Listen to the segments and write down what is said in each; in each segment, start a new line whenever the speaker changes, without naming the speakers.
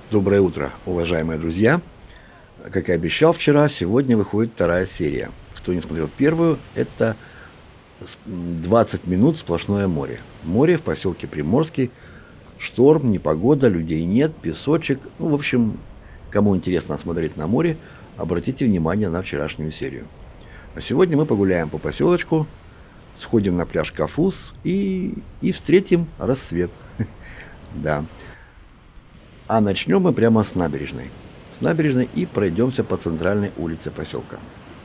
Доброе утро, уважаемые друзья! Как и обещал вчера, сегодня выходит вторая серия. Кто не смотрел первую, это 20 минут сплошное море. Море в поселке Приморский. Шторм, непогода, людей нет, песочек. Ну, в общем, кому интересно смотреть на море, обратите внимание на вчерашнюю серию. А сегодня мы погуляем по поселочку, сходим на пляж Кафус и встретим рассвет. Да. А начнем мы прямо с набережной. С набережной и пройдемся по центральной улице поселка.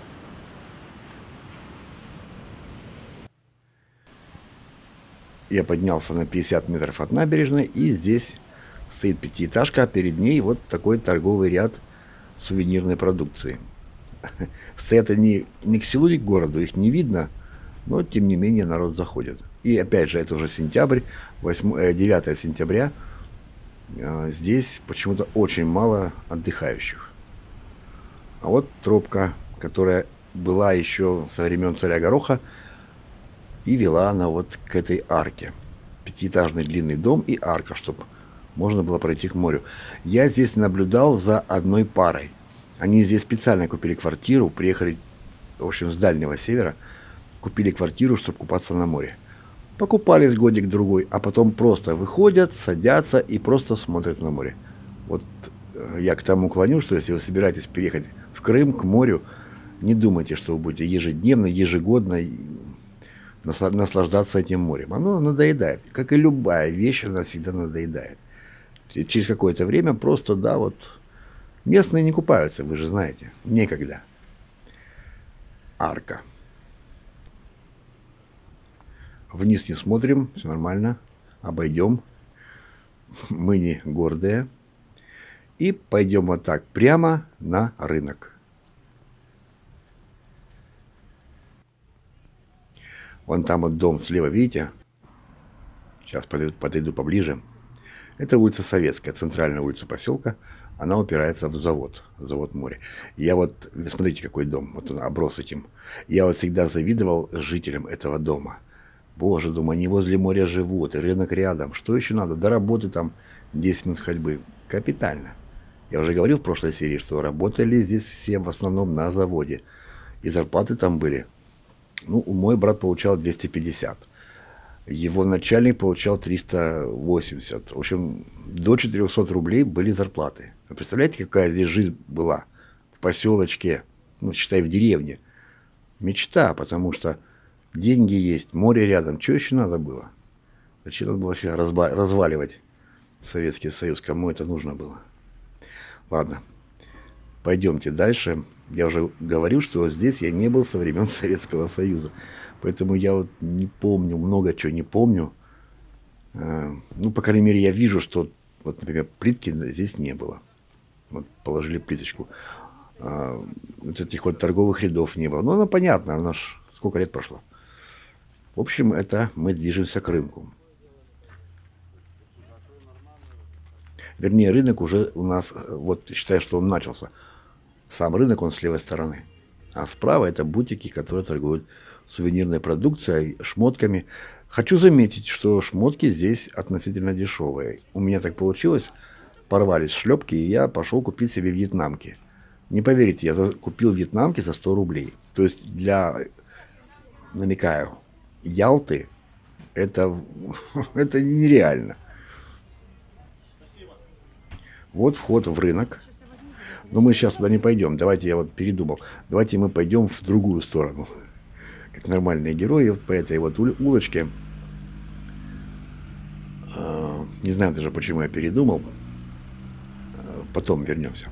Я поднялся на 50 метров от набережной, и здесь стоит пятиэтажка, а перед ней вот такой торговый ряд сувенирной продукции. Стоят они ни к селу, ни к городу, их не видно, но тем не менее народ заходит. И опять же, это уже сентябрь, 9 сентября. Здесь почему-то очень мало отдыхающих. А вот тропка, которая была еще со времен царя Гороха, и вела она вот к этой арке. Пятиэтажный длинный дом и арка, чтобы можно было пройти к морю. Я здесь наблюдал за одной парой. Они здесь специально купили квартиру, приехали, в общем, с Дальнего Севера, купили квартиру, чтобы купаться на море. Покупались годик-другой, а потом просто выходят, садятся и просто смотрят на море. Вот я к тому клоню, что если вы собираетесь переехать в Крым, к морю, не думайте, что вы будете ежедневно, ежегодно наслаждаться этим морем. Оно надоедает. Как и любая вещь, она всегда надоедает. Через какое-то время просто, да, вот местные не купаются, вы же знаете. Некогда. Арка. Вниз не смотрим, все нормально. Обойдем. Мы не гордые. И пойдем вот так, прямо на рынок. Вон там вот дом слева, видите? Сейчас подойду поближе. Это улица Советская, центральная улица поселка. Она упирается в завод море. Я вот, смотрите, какой дом. Вот он оброс этим. Я вот всегда завидовал жителям этого дома. Боже, думаю, они возле моря живут, и рынок рядом. Что еще надо? До работы там 10 минут ходьбы. Капитально. Я уже говорил в прошлой серии, что работали здесь все в основном на заводе. И зарплаты там были. Ну, мой брат получал 250. Его начальник получал 380. В общем, до 400 рублей были зарплаты. Вы представляете, какая здесь жизнь была? В поселочке, ну, считай, в деревне. Мечта, потому что деньги есть, море рядом. Что еще надо было? Зачем надо было вообще разваливать Советский Союз? Кому это нужно было? Ладно, пойдемте дальше. Я уже говорил, что здесь я не был со времен Советского Союза. Поэтому я вот не помню, много чего не помню. Ну, по крайней мере, я вижу, что, вот, например, плитки здесь не было. Вот положили плиточку. Вот этих вот торговых рядов не было. Ну, оно понятно, оно ж сколько лет прошло. В общем, это мы движемся к рынку. Вернее, рынок уже у нас, вот считаю, что он начался. Сам рынок, он с левой стороны. А справа это бутики, которые торгуют сувенирной продукцией, шмотками. Хочу заметить, что шмотки здесь относительно дешевые. У меня так получилось, порвались шлепки, и я пошел купить себе вьетнамки. Не поверите, я купил вьетнамки за 100 рублей. То есть для, намекаю, Ялты это, это нереально. Вот вход в рынок. Но мы сейчас туда не пойдем. Давайте я вот передумал. Давайте мы пойдем в другую сторону. Как нормальные герои, вот по этой вот улочке. Не знаю даже, почему я передумал. Потом вернемся.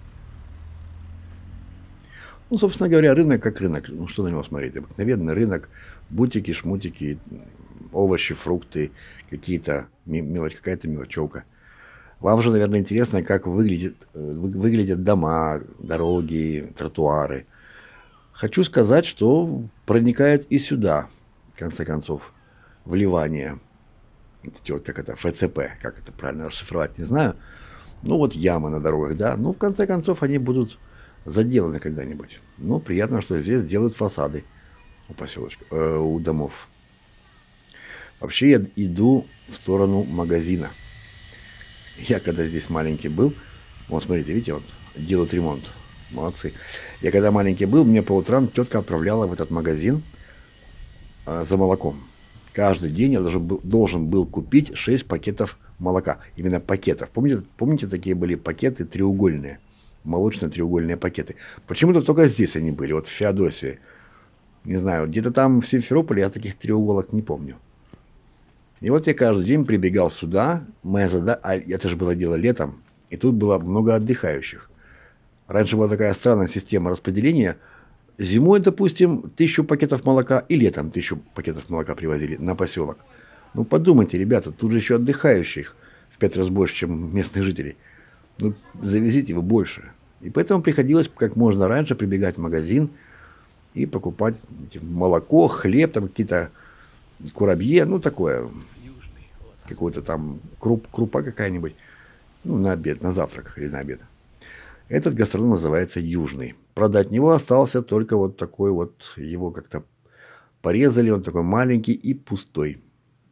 Ну, собственно говоря, рынок как рынок. Ну, что на него смотреть? Обыкновенный рынок. Бутики, шмутики, овощи, фрукты, какие-то какая-то мелочевка. Вам же, наверное, интересно, как выглядят дома, дороги, тротуары. Хочу сказать, что проникает и сюда, в конце концов, вливание. Вот как это, ФЦП, как это правильно расшифровать, не знаю. Ну, вот ямы на дорогах, да. Ну, в конце концов, они будут заделаны когда-нибудь. Но приятно, что здесь делают фасады у поселочка, у домов. Вообще, я иду в сторону магазина. Я когда здесь маленький был, вот смотрите, видите, вот делают ремонт. Молодцы. Я когда маленький был, мне по утрам тетка отправляла в этот магазин за молоком. Каждый день я должен был купить 6 пакетов молока. Именно пакетов. Помните, такие были пакеты треугольные? Молочные треугольные пакеты. Почему-то только здесь они были, вот в Феодосии. Не знаю, где-то там в Симферополе я таких треуголок не помню. И вот я каждый день прибегал сюда. А это же было дело летом. И тут было много отдыхающих. Раньше была такая странная система распределения. Зимой, допустим, 1000 пакетов молока, и летом 1000 пакетов молока привозили на поселок. Ну, подумайте, ребята, тут же еще отдыхающих в 5 раз больше, чем местных жителей. Ну, завезите его больше. И поэтому приходилось как можно раньше прибегать в магазин и покупать молоко, хлеб, там какие-то курабье, ну, такое, какой-то там крупа какая-нибудь, ну, на обед, на завтрак или на обед. Этот гастроном называется Южный. Правда, от него остался только вот такой вот, его как-то порезали, он такой маленький и пустой.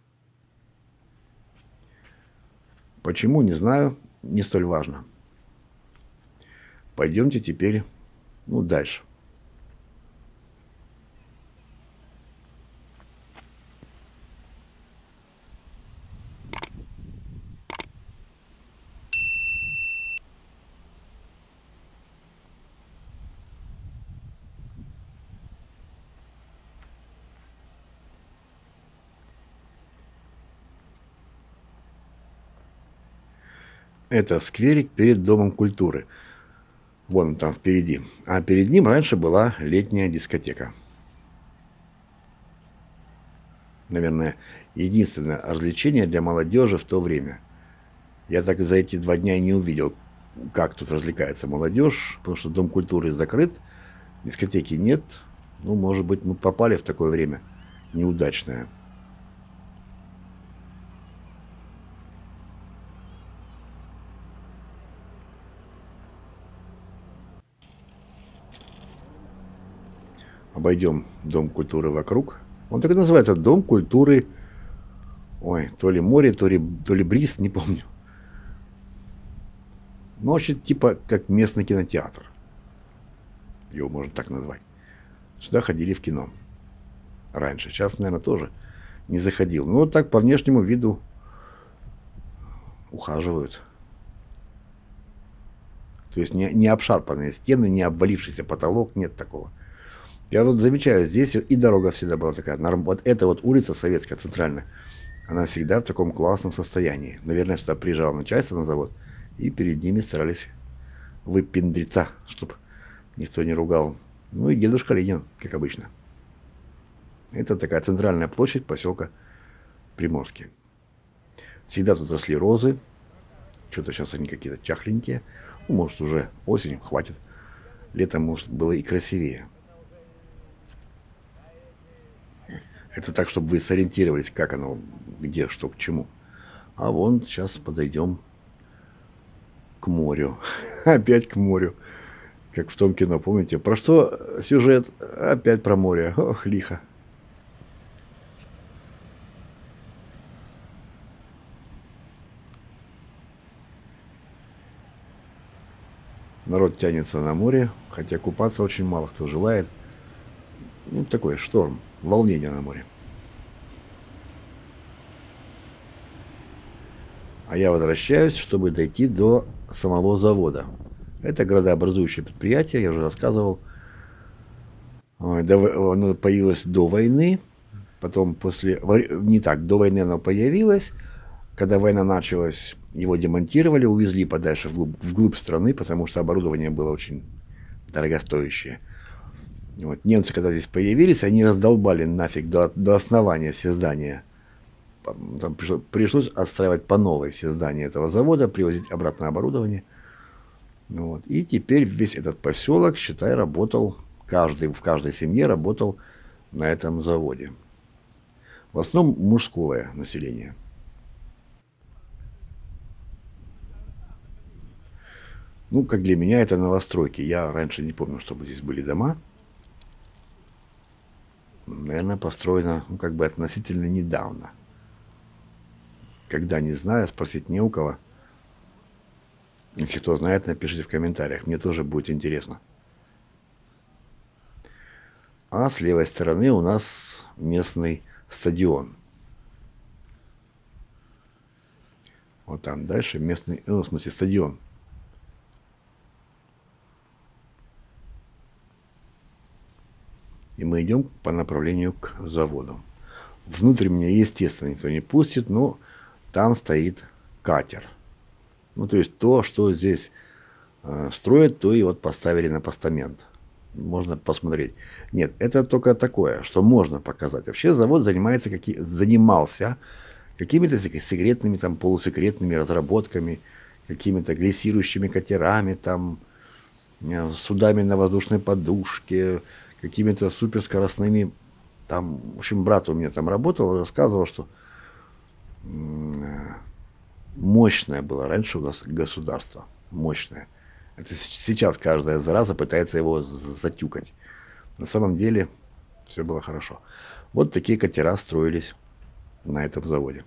Почему, не знаю, не столь важно. Пойдемте теперь, ну, дальше. Это скверик перед Домом культуры. Вон он там впереди. А перед ним раньше была летняя дискотека. Наверное, единственное развлечение для молодежи в то время. Я так за эти 2 дня и не увидел, как тут развлекается молодежь, потому что Дом культуры закрыт, дискотеки нет. Ну, может быть, мы попали в такое время неудачное. Обойдем Дом культуры вокруг. Он так и называется, Дом культуры. Ой, то ли море, то ли бриз, не помню. Ну, вообще, типа, как местный кинотеатр. Его можно так назвать. Сюда ходили в кино. Раньше. Сейчас, наверное, тоже не заходил. Но вот так по внешнему виду ухаживают. То есть не обшарпанные стены, не обвалившийся потолок, нет такого. Я вот замечаю, здесь и дорога всегда была такая. Вот эта вот улица Советская, центральная, она всегда в таком классном состоянии. Наверное, сюда приезжало начальство на завод, и перед ними старались выпендриться, чтобы никто не ругал. Ну и дедушка Ленин, как обычно. Это такая центральная площадь поселка Приморский. Всегда тут росли розы. Что-то сейчас они какие-то чахленькие. Ну, может, уже осень, хватит. Летом, может, было и красивее. Это так, чтобы вы сориентировались, как оно, где, что, к чему. А вон сейчас подойдем к морю. Опять к морю. Как в том кино, помните? Про что сюжет? Опять про море. Ох, лихо. Народ тянется на море, хотя купаться очень мало кто желает. Ну, такой шторм, волнение на море. А я возвращаюсь, чтобы дойти до самого завода. Это градообразующее предприятие, я уже рассказывал. Оно появилось до войны, потом после... Не так, до войны оно появилось. Когда война началась, его демонтировали, увезли подальше вглубь страны, потому что оборудование было очень дорогостоящее. Вот. Немцы, когда здесь появились, они раздолбали нафиг до основания все здания. Там пришлось отстраивать по новой все здания этого завода, привозить обратно оборудование. Вот. И теперь весь этот поселок, считай, работал, в каждой семье работал на этом заводе. В основном мужское население. Ну, как для меня, это новостройки. Я раньше не помню, чтобы здесь были дома. Наверное, построено, ну, как бы относительно недавно. Когда, не знаю, спросить не у кого. Если кто знает, напишите в комментариях, мне тоже будет интересно. А с левой стороны у нас местный стадион. Вот там дальше местный, ну, в смысле, стадион. И мы идем по направлению к заводу. Внутрь меня, естественно, никто не пустит, но там стоит катер. Ну, то есть то, что здесь строят, то и вот поставили на постамент. Можно посмотреть. Нет, это только такое, что можно показать. Вообще завод занимался какими-то секретными, там, полусекретными разработками, какими-то глиссирующими катерами, там, судами на воздушной подушке, какими-то суперскоростными, там, в общем, брат у меня там работал, рассказывал, что мощное было раньше у нас государство, мощное. Это сейчас каждая зараза пытается его затюкать. На самом деле все было хорошо. Вот такие катера строились на этом заводе.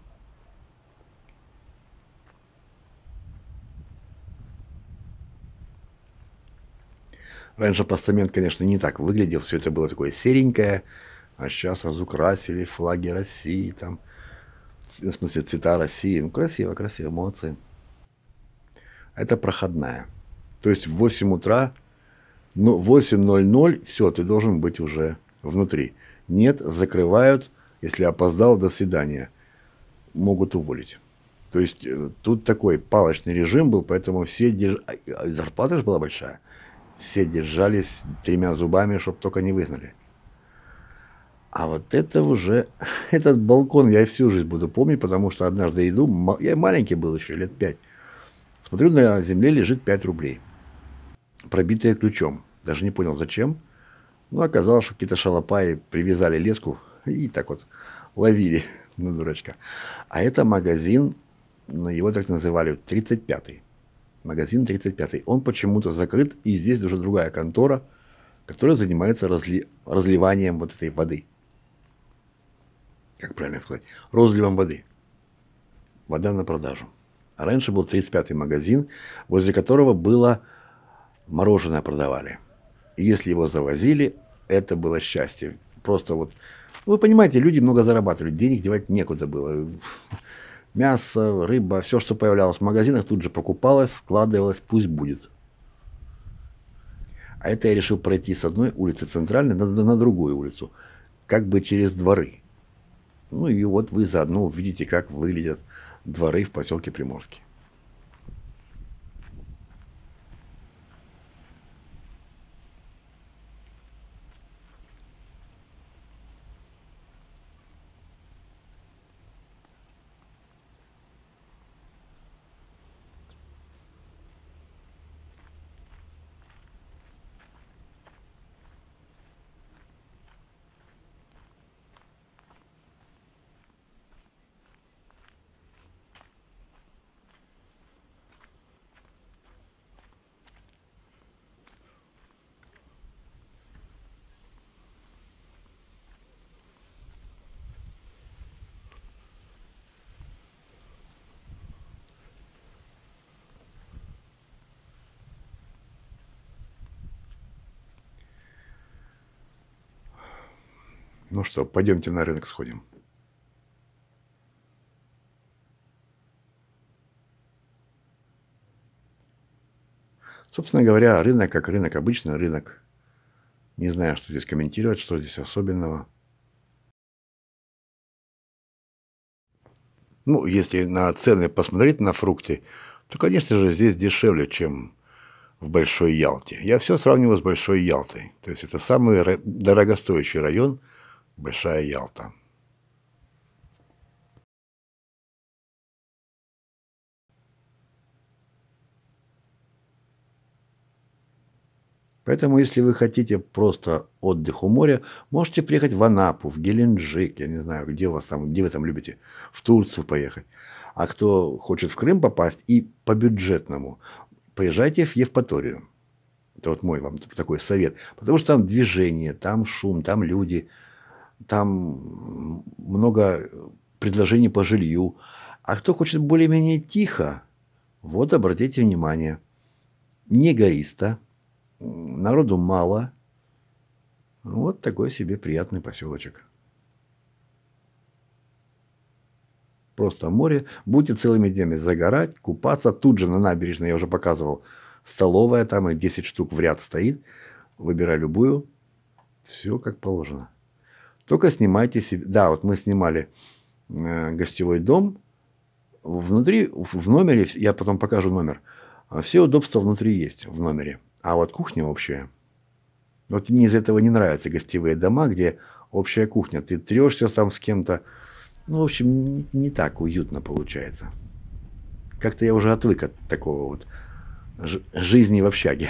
Раньше постамент, конечно, не так выглядел, все это было такое серенькое, а сейчас разукрасили флаги России, там, в смысле цвета России. Ну, красиво, красиво, молодцы. Это проходная. То есть в 8 утра, ну, 8:00, все, ты должен быть уже внутри. Нет, закрывают, если опоздал, до свидания. Могут уволить. То есть тут такой палочный режим был, поэтому все зарплата же была большая. Все держались 3 зубами, чтобы только не выгнали. А вот это уже, этот балкон я всю жизнь буду помнить, потому что однажды иду, я маленький был еще, лет 5, смотрю, на земле лежит 5 рублей, пробитые ключом. Даже не понял, зачем. Но оказалось, что какие-то шалопаи привязали леску и так вот ловили на дурачка. А это магазин, ну, его так называли, 35-й. Магазин 35-й. Он почему-то закрыт, и здесь уже другая контора, которая занимается разливанием вот этой воды. Как правильно сказать? Розливом воды. Вода на продажу. А раньше был 35-й магазин, возле которого было мороженое продавали. И если его завозили, это было счастье. Просто вот, вы понимаете, люди много зарабатывали, денег девать некуда было. Мясо, рыба, все, что появлялось в магазинах, тут же покупалось, складывалось, пусть будет. А это я решил пройти с одной улицы центральной на другую улицу, как бы через дворы. Ну и вот вы заодно увидите, как выглядят дворы в поселке Приморский. Ну что, пойдемте на рынок сходим. Собственно говоря, рынок как рынок, обычный рынок. Не знаю, что здесь комментировать, что здесь особенного. Ну, если на цены посмотреть на фрукты, то, конечно же, здесь дешевле, чем в Большой Ялте. Я все сравниваю с Большой Ялтой. То есть это самый дорогостоящий район — Большая Ялта. Поэтому, если вы хотите просто отдых у моря, можете приехать в Анапу, в Геленджик, я не знаю, где у вас там, где вы там любите, в Турцию поехать. А кто хочет в Крым попасть и по-бюджетному, поезжайте в Евпаторию. Это вот мой вам такой совет. Потому что там движение, там шум, там люди, там много предложений по жилью. А кто хочет более-менее тихо, Вот обратите внимание. Не эгоиста. Народу мало. Вот такой себе приятный поселочек. Просто море. Будете целыми днями загорать, купаться. Тут же на набережной, я уже показывал, столовая. Там и 10 штук в ряд стоит. Выбирай любую. Все как положено. Только снимайте себе... Да, вот мы снимали гостевой дом. Внутри, в номере, я потом покажу номер. Все удобства внутри есть в номере. А вот кухня общая. Вот мне из этого не нравятся гостевые дома, где общая кухня. Ты трешься там с кем-то. Ну, в общем, не так уютно получается. Как-то я уже отвык от такого вот жизни в общаге.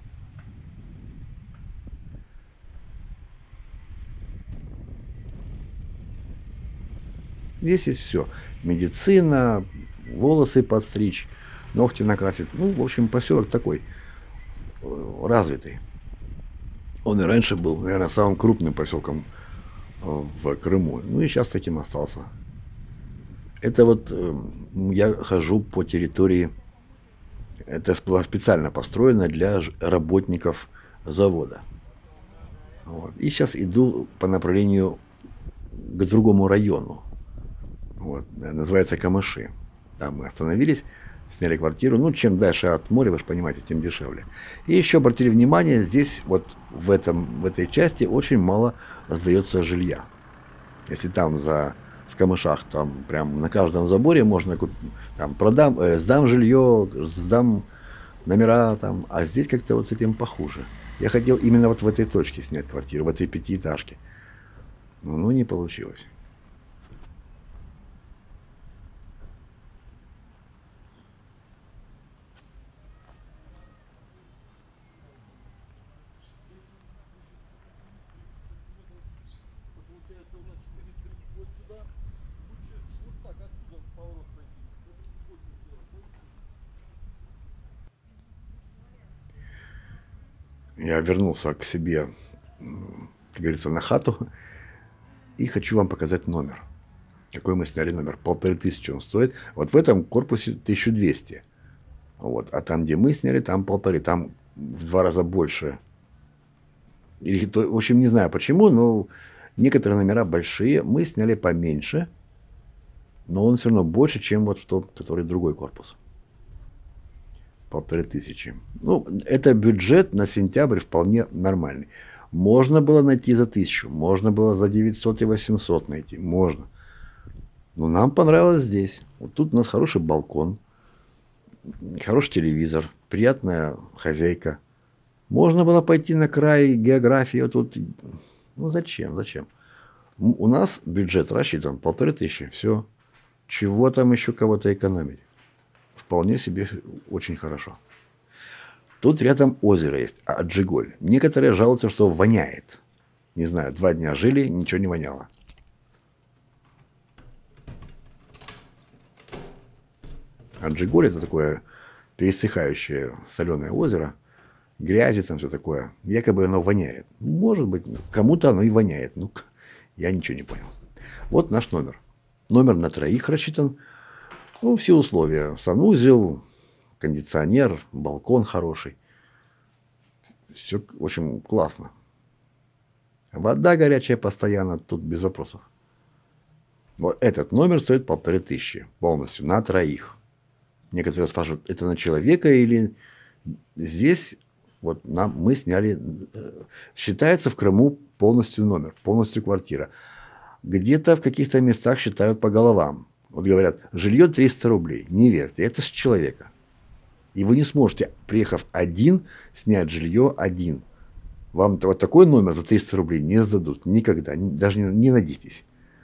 Здесь есть все. Медицина, волосы подстричь, ногти накрасить. Ну, в общем, поселок такой развитый. Он и раньше был, наверное, самым крупным поселком в Крыму. Ну и сейчас таким остался. Это вот я хожу по территории. Это было специально построено для работников завода. Вот. И сейчас иду по направлению к другому району. Вот. Называется Камыши. Там мы остановились, сняли квартиру. Ну, чем дальше от моря, вы же понимаете, тем дешевле. И еще обратили внимание, здесь вот в этой части очень мало сдается жилья. Если там в Камышах, там прям на каждом заборе можно купить, там сдам жилье, сдам номера там, а здесь как-то вот с этим похуже. Я хотел именно вот в этой точке снять квартиру, в этой пятиэтажке. Но не получилось. Я вернулся к себе, как говорится, на хату. И хочу вам показать номер. Какой мы сняли номер. 1500 он стоит. Вот в этом корпусе 1200. Вот. А там, где мы сняли, там 1500. Там в 2 раза больше. В общем, не знаю почему, но некоторые номера большие. Мы сняли поменьше. Но он все равно больше, чем вот в тот, который другой корпус. 1500. Ну, это бюджет на сентябрь вполне нормальный. Можно было найти за 1000, можно было за 900 и 800 найти, можно. Но нам понравилось здесь. Вот тут у нас хороший балкон, хороший телевизор, приятная хозяйка. Можно было пойти на край географии. Вот тут. Ну зачем? У нас бюджет рассчитан 1500. Все. Чего там еще кого-то экономить? Вполне себе очень хорошо. Тут рядом озеро есть, Аджиголь. Некоторые жалуются, что воняет. Не знаю, 2 дня жили, ничего не воняло. Аджиголь — это такое пересыхающее соленое озеро. Грязи там все такое. Якобы оно воняет. Может быть, кому-то оно и воняет. Ну, я ничего не понял. Вот наш номер. Номер на 3 рассчитан. Ну, все условия. Санузел, кондиционер, балкон хороший. Все, в общем, классно. Вода горячая постоянно, тут без вопросов. Вот этот номер стоит 1500 полностью на 3. Некоторые спрашивают, это на человека или здесь вот мы сняли, считается в Крыму полностью номер, полностью квартира. Где-то в каких-то местах считают по головам. Вот говорят, жилье 300 рублей. Не верьте, это с человека. И вы не сможете, приехав один, снять жилье один. Вам вот такой номер за 300 рублей не сдадут никогда. Даже не надейтесь.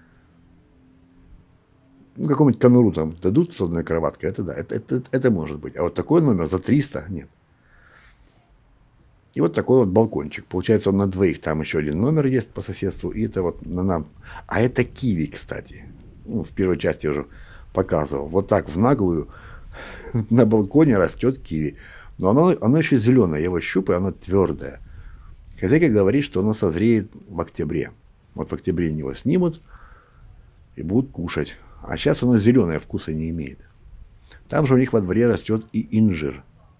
Ну, какому-нибудь конуру там дадут с одной кроваткой. Это да, это может быть. А вот такой номер за 300 нет. И вот такой вот балкончик. Получается, он на 2. Там еще один номер есть по соседству. И это вот на нам. А это киви, кстати. Ну, в первой части я уже показывал. Вот так в наглую на балконе растет киви. Но оно еще зеленое. Я его щупаю, оно твердое. Хозяйка говорит, что оно созреет в октябре. Вот в октябре его снимут и будут кушать. А сейчас оно зеленое, вкуса не имеет. Там же у них во дворе растет и инжир.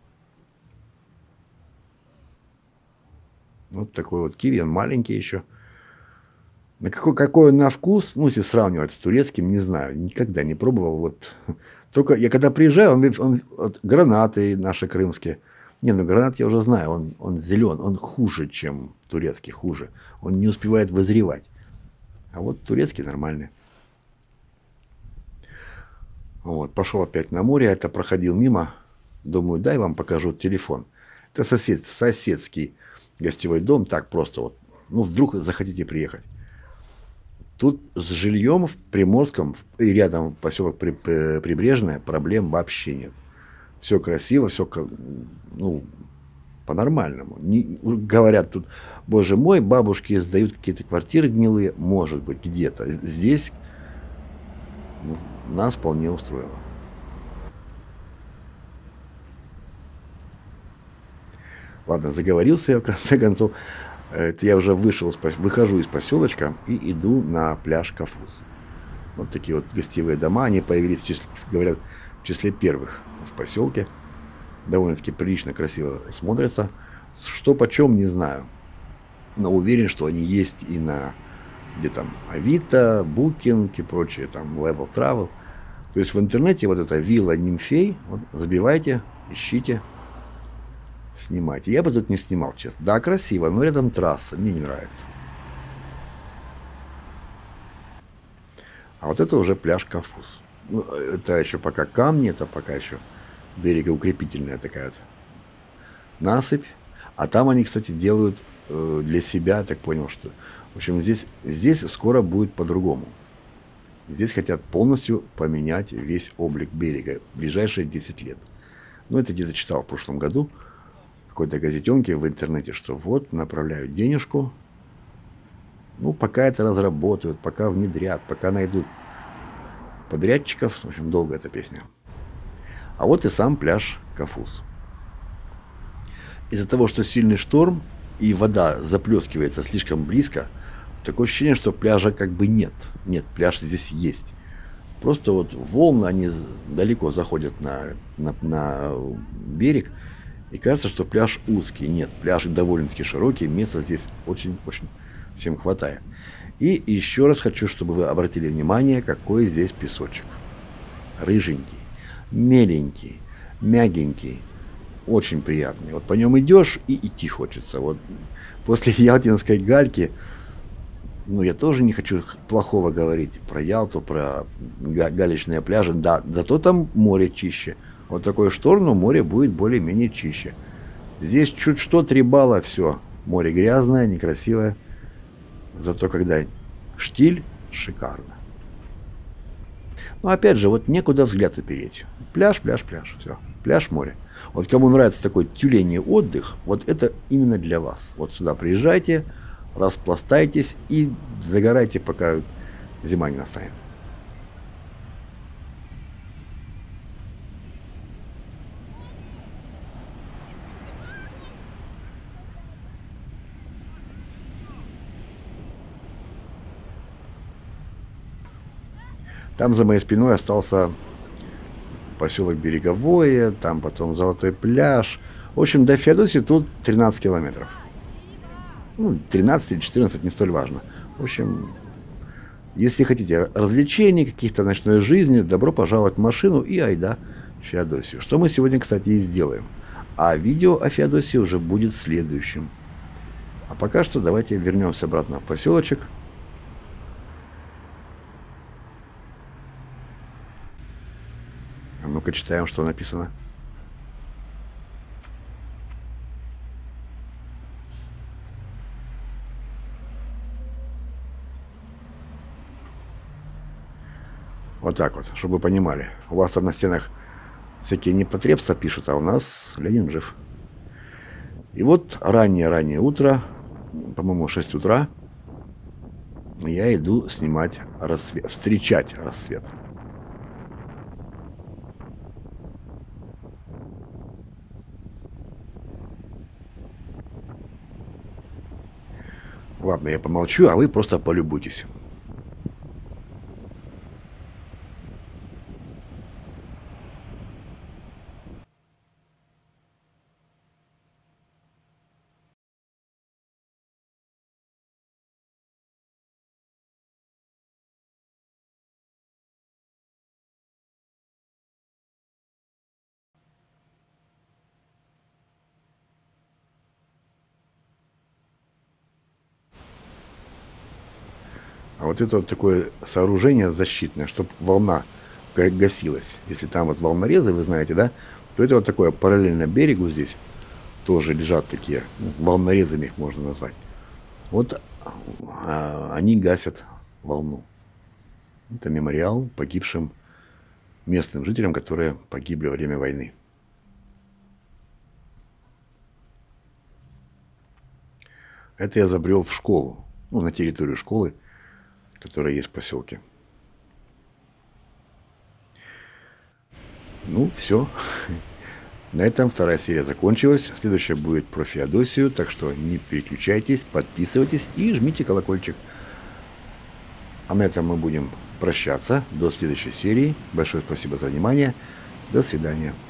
Вот такой вот киви, он маленький еще. Какой он на вкус, ну, если сравнивать с турецким, не знаю, никогда не пробовал. Вот. Только я когда приезжаю, вот, гранаты наши крымские. Не, ну гранат я уже знаю, он зелен, он хуже, чем турецкий, хуже. Он не успевает вызревать. А вот турецкий нормальный. Вот, пошел опять на море, это проходил мимо. Думаю, дай вам покажу телефон. Это соседский гостевой дом, так просто вот. Ну, вдруг захотите приехать. Тут с жильем в Приморском и рядом поселок Прибрежное проблем вообще нет. Все красиво, все, ну, по-нормальному. Говорят тут, боже мой, бабушки сдают какие-то квартиры гнилые. Может быть, где-то. Здесь нас вполне устроило. Ладно, заговорился я в конце концов. Это я уже выхожу из поселочка и иду на пляж Кафус. Вот такие вот гостевые дома, они появились, говорят, в числе первых в поселке. Довольно-таки прилично, красиво смотрятся. Что почем, не знаю. Но уверен, что они есть и на где там Авито, Booking и прочее, там Level Travel. То есть в интернете вот эта вилла Нимфей, вот, забивайте, ищите, снимайте. Я бы тут не снимал, честно. Да, красиво, но рядом трасса, мне не нравится. А вот это уже пляж Кафус. Ну, это еще пока камни, это пока еще берегоукрепительная такая вот насыпь. А там они, кстати, делают для себя, я так понял, что... В общем, здесь скоро будет по-другому. Здесь хотят полностью поменять весь облик берега в ближайшие 10 лет. Ну, это где-то читал в прошлом году в какой-то газетенке в интернете, что вот, направляют денежку. Ну, пока это разработают, пока внедрят, пока найдут подрядчиков. В общем, долго эта песня. А вот и сам пляж Кафус. Из-за того, что сильный шторм и вода заплескивается слишком близко, такое ощущение, что пляжа как бы нет. Нет, пляж здесь есть. Просто вот волны, они далеко заходят на берег, и кажется, что пляж узкий. Нет, пляж довольно-таки широкий, места здесь очень-очень всем хватает. И еще раз хочу, чтобы вы обратили внимание, какой здесь песочек. Рыженький, меленький, мягенький, очень приятный. Вот по нем идешь и идти хочется. Вот после ялтинской гальки, ну, я тоже не хочу плохого говорить про Ялту, про галечные пляжи. Да, зато там море чище. Вот такой шторм, но море будет более-менее чище. Здесь чуть что 3 балла, все. Море грязное, некрасивое. Зато когда штиль, шикарно. Но опять же, вот некуда взгляд упереть. Пляж, пляж, пляж. Все. Пляж, море. Вот кому нравится такой тюленей отдых, вот это именно для вас. Вот сюда приезжайте, распластайтесь и загорайте, пока зима не настанет. Там за моей спиной остался поселок Береговое, там потом Золотой пляж. В общем, до Феодосии тут 13 километров. Ну, 13 или 14, не столь важно. В общем, если хотите развлечений, каких-то ночной жизни, добро пожаловать в машину и айда в Феодосию. Что мы сегодня, кстати, и сделаем. А видео о Феодосии уже будет следующим. А пока что давайте вернемся обратно в поселочек. А ну-ка читаем, что написано. Вот так вот, чтобы вы понимали. У вас там на стенах всякие непотребства пишут, а у нас Ленин жив. И вот раннее-раннее утро, по-моему, 6 утра, я иду снимать рассвет, встречать рассвет. Ладно, я помолчу, а вы просто полюбуйтесь. А вот это вот такое сооружение защитное, чтобы волна гасилась. Если там вот волнорезы, вы знаете, да, то это вот такое параллельно берегу здесь тоже лежат такие, ну, волнорезами их можно назвать. Вот они гасят волну. Это мемориал погибшим местным жителям, которые погибли во время войны. Это я забрел в школу, ну, на территорию школы, которая есть в поселке. Ну, все. На этом вторая серия закончилась. Следующая будет про Феодосию, так что не переключайтесь, подписывайтесь и жмите колокольчик. А на этом мы будем прощаться до следующей серии. Большое спасибо за внимание. До свидания.